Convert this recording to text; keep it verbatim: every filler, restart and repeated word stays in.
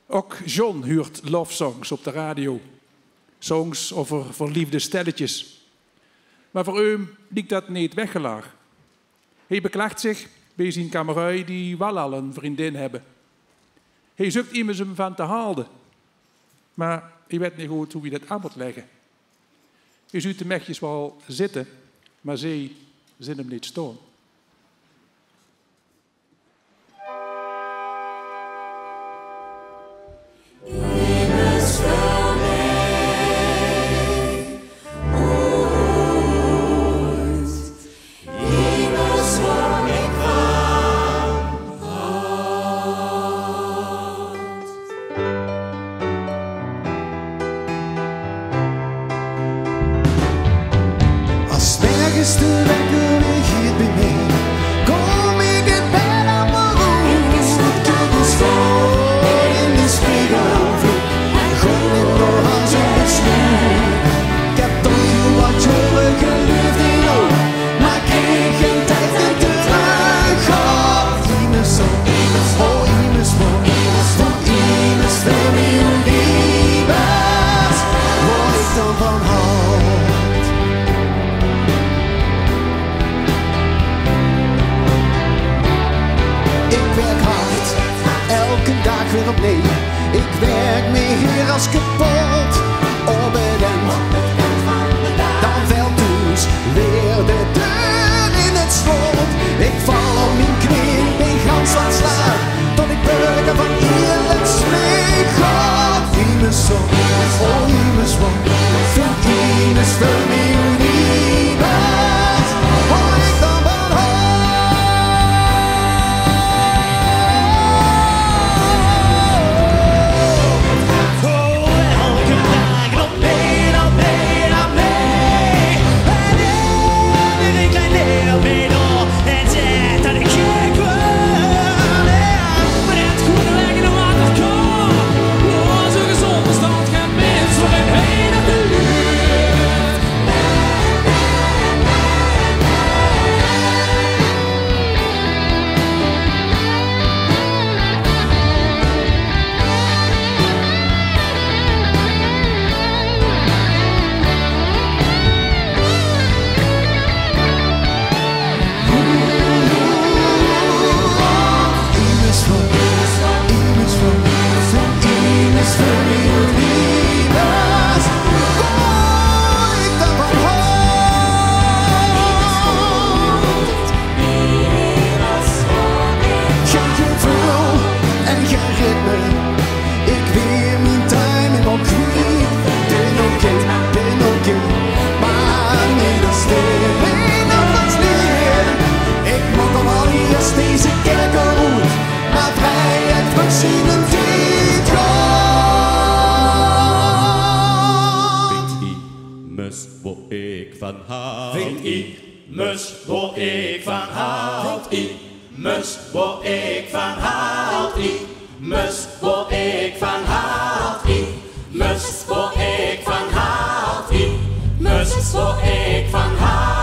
Ook John huurt love songs op de radio. Songs over verliefde stelletjes. Maar voor hem liegt dat niet weggelagen. Hij beklaagt zich bij zijn kamerui die wel al een vriendin hebben. Hij zoekt iemand hem van te halen. Maar hij weet niet goed hoe hij dat aan moet leggen. Hij ziet de mechjes wel zitten, maar zij zien hem niet staan. Is de wekker weer hier bij mij? Kom ik in bed aan mijn roep? Kijk eens voor in de spiegelvloek. Gooi ik nog als een besluit. Ik heb toch heel wat jaren geleefd in ook, maar ik kreeg geen tijd in te terug. Oh, immers zo, oh immers mooi, voor immers veel meer liefdes, waar ik dan van hou. Elke dag weer opnieuw. Ik werk me hier als kapot op het eind. Dan valt dus weer de deur in het slot. Ik val op mijn knieën, ben gans van slaap, tot ik burger van eerlijk smeek. God, immers zo, oh immers wat, vind immers veel meer liefdes, hoor ik dan van hoor. Vind immers waar ik van houd, immers waar ik van houd, immers waar ik van houd, immers waar ik van houd, immers waar ik van houd.